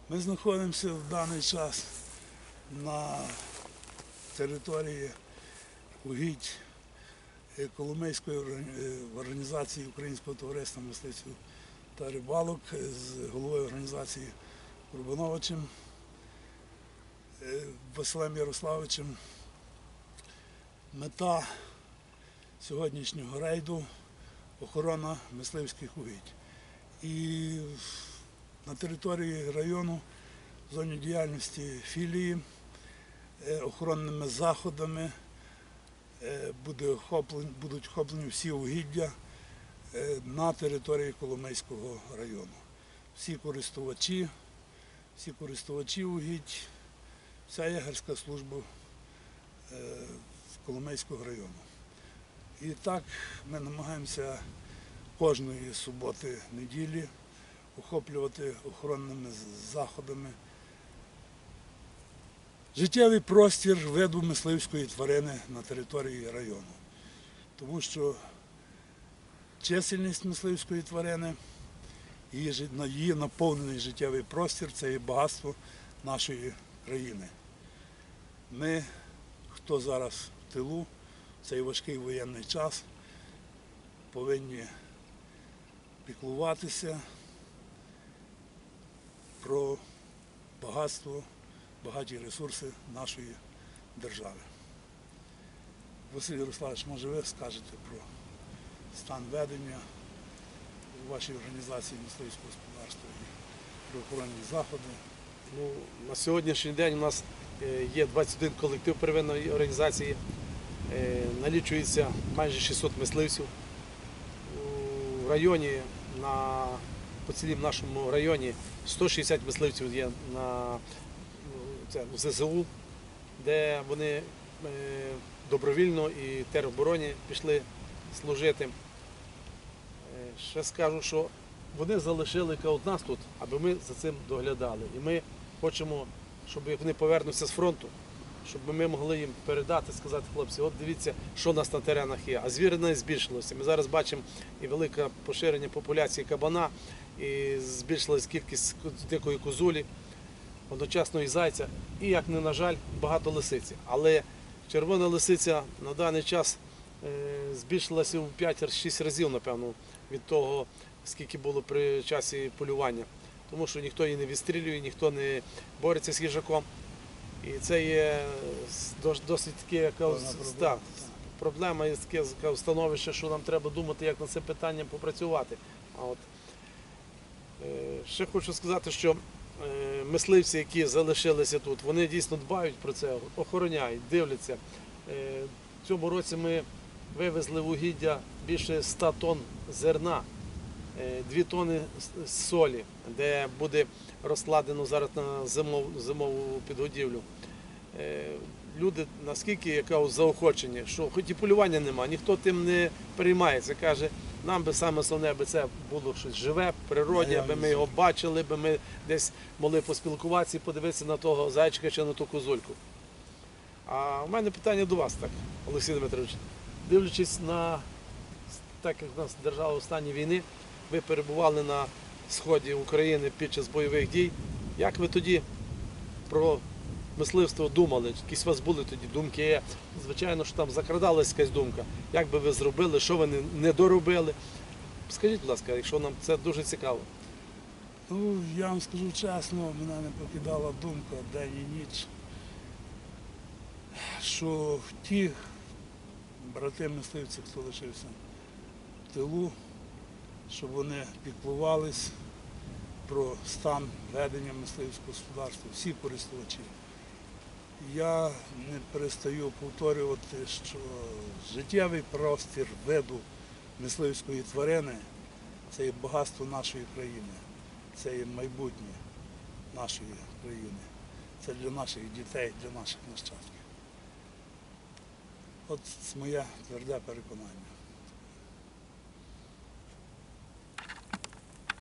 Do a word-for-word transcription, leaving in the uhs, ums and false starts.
Ми знаходимося в даний час на території угідь Коломийської організації Українського товариства мисливців та рибалок з головою організації Рубановичем Василем Ярославовичем. Мета сьогоднішнього рейду – охорона мисливських угідь. І на території району в зоні діяльності філії охоронними заходами будуть охоплені всі угіддя на території Коломийського району. Всі користувачі, всі користувачі угідь, вся єгерська служба Коломийського району. І так ми намагаємося кожної суботи-неділі охоплювати охоронними заходами життєвий простір виду мисливської тварини на території району. Тому що чисельність мисливської тварини, її наповнений життєвий простір – це є багатство нашої країни. Ми, хто зараз в тилу, в цей важкий воєнний час, повинні піклуватися про багатство, багаті ресурси нашої держави. Василь Ярославович, може ви скажете про стан ведення у вашій організації мисливського господарства і про охоронні заходи? Ну, на сьогоднішній день у нас є двадцять один колектив первинної організації, налічується майже шістсот мисливців. У районі, на, по цілому нашому районі сто шістдесят мисливців є на це, в ЗСУ, де вони добровільно і теробороні пішли служити. Ще скажу, що вони залишили от нас тут, аби ми за цим доглядали. І ми хочемо, щоб як вони повернуться з фронту, щоб ми могли їм передати, сказати, хлопці, от дивіться, що у нас на теренах є. А звірі не збільшилося. Ми зараз бачимо і велике поширення популяції кабана, і збільшилась кількість дикої козулі, одночасно і зайця, і, як не на жаль, багато лисиці. Але червона лисиця на даний час збільшилася в п'ять-шість разів, напевно, від того, скільки було при часі полювання. Тому що ніхто її не відстрілює, ніхто не бореться з їжаком. І це є досить таке так, проблема, є таке становище, що нам треба думати, як над цим питанням попрацювати. А от, ще хочу сказати, що мисливці, які залишилися тут, вони дійсно дбають про це, охороняють, дивляться. В цьому році ми вивезли в угіддя більше ста тонн зерна, дві тонни солі, де буде розкладено зараз на зимову, зимову підгодівлю. Люди наскільки яке заохочені, що хоч і полювання немає, ніхто тим не переймається. Каже, нам би саме основне, аби це було щось живе, в природі, аби ми його бачили, аби ми десь могли поспілкуватися і подивитися на того зайчика чи на ту козульку. А в мене питання до вас, так, Олексій Дмитрович. Дивлячись на, так як в нас держава у стані війни, ви перебували на сході України під час бойових дій. Як ви тоді про мисливство думали? Якісь у вас були тоді думки? Звичайно, що там закрадалась якась думка. Як би ви зробили, що ви не доробили? Скажіть, будь ласка, якщо нам це дуже цікаво. Ну, я вам скажу чесно, мене не покидала думка день і ніч, що ті брати-мисливці, хто лишився в тилу, щоб вони піклувались про стан ведення мисливського господарства, всі користувачі. Я не перестаю повторювати, що життєвий простір виду мисливської тварини – це є багатство нашої країни, це є майбутнє нашої країни, це для наших дітей, для наших нащадків. От моє тверде переконання.